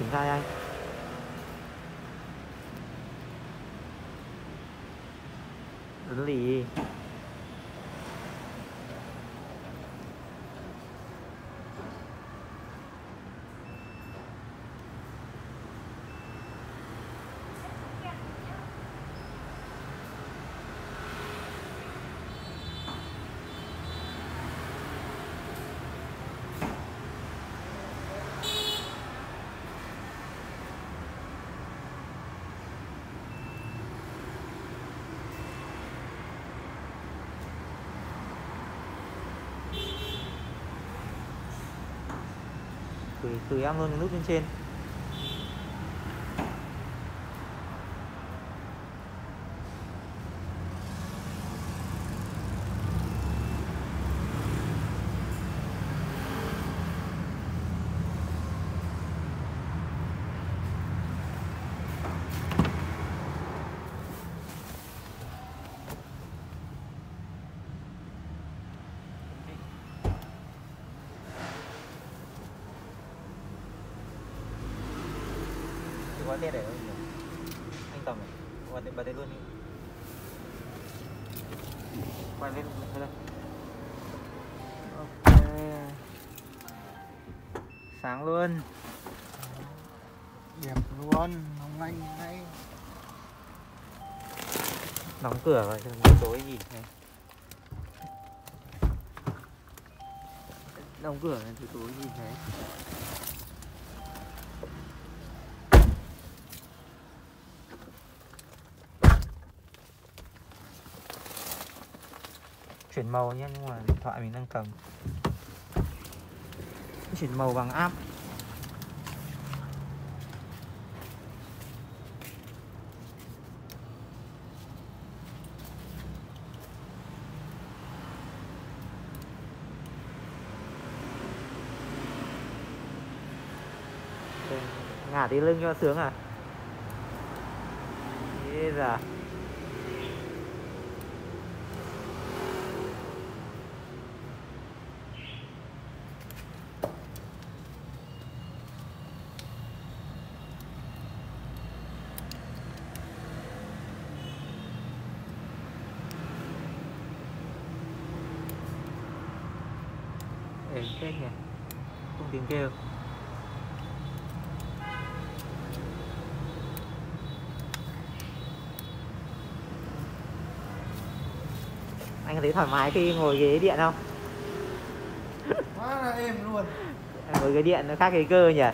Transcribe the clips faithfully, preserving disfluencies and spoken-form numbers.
triển khai anh. Dẫn lì. Từ, từ em luôn cái nút bên trên. Có test để không nhỉ? Anh Tầm này, bật đây, bật đây luôn đi. Quay lên thôi đây. Ok. Sáng luôn. Đẹp luôn, nóng lạnh ngay. Đóng cửa vào cho tối gì này. Đóng cửa này thì tối gì thế. Chuyển màu nhé, nhưng mà điện thoại mình đang cầm. Chuyển màu bằng app. Ngả tí lưng cho sướng à. Thế giờ êm phết nhỉ, không tiếng kêu. Anh có thấy thoải mái khi ngồi ghế điện không? Quá là êm luôn. Ngồi ghế điện nó khác cái cơ nhỉ.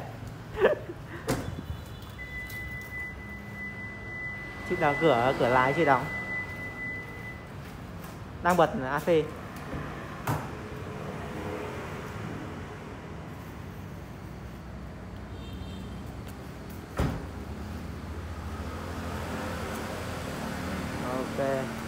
Chứ đóng cửa, cửa lái chưa đóng. Đang bật a xê. Ok.